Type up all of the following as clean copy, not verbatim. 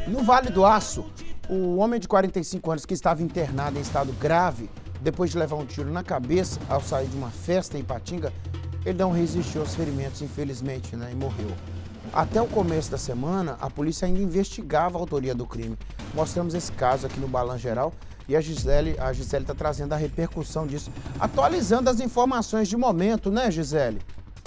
No Vale do Aço, o homem de 45 anos que estava internado em estado grave, depois de levar um tiro na cabeça ao sair de uma festa em Ipatinga, ele não resistiu aos ferimentos, infelizmente, e morreu. Até o começo da semana, a polícia ainda investigava a autoria do crime. Mostramos esse caso aqui no Balanço Geral e a Gisele está trazendo a repercussão disso, atualizando as informações de momento, né, Gisele?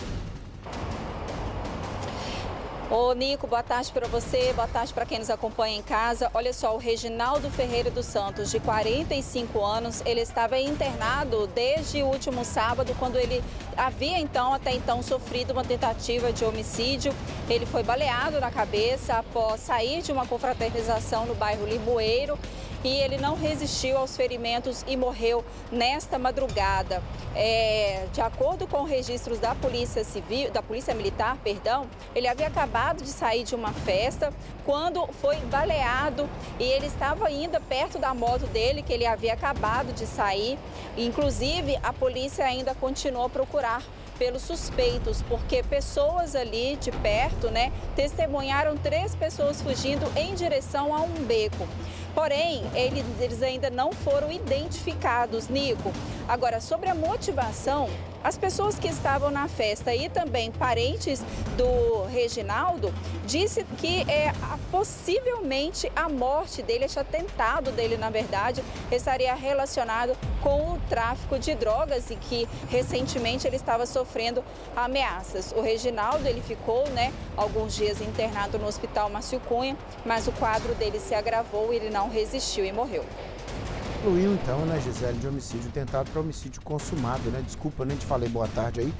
Ô Nico, boa tarde para você, boa tarde para quem nos acompanha em casa. Olha só, o Reginaldo Ferreira dos Santos, de 45 anos, ele estava internado desde o último sábado, quando ele havia até então sofrido uma tentativa de homicídio. Ele foi baleado na cabeça após sair de uma confraternização no bairro Limoeiro e ele não resistiu aos ferimentos e morreu nesta madrugada. De acordo com registros da Polícia Militar, ele havia acabado de sair de uma festa quando foi baleado e ele estava ainda perto da moto dele, que ele havia acabado de sair. Inclusive, a polícia ainda continuou a procurar pelos suspeitos, porque pessoas ali de perto, testemunharam 3 pessoas fugindo em direção a um beco. Porém, eles ainda não foram identificados, Nico. Agora, sobre a motivação, as pessoas que estavam na festa e também parentes do Reginaldo disse que possivelmente a morte dele, este atentado dele, na verdade, estaria relacionado com o tráfico de drogas e que recentemente ele estava sofrendo ameaças. O Reginaldo, ele ficou, alguns dias internado no Hospital Márcio Cunha, mas o quadro dele se agravou e ele não resistiu e morreu. Incluiu então, Gisele, de homicídio tentado para homicídio consumado, Desculpa, nem te falei boa tarde aí.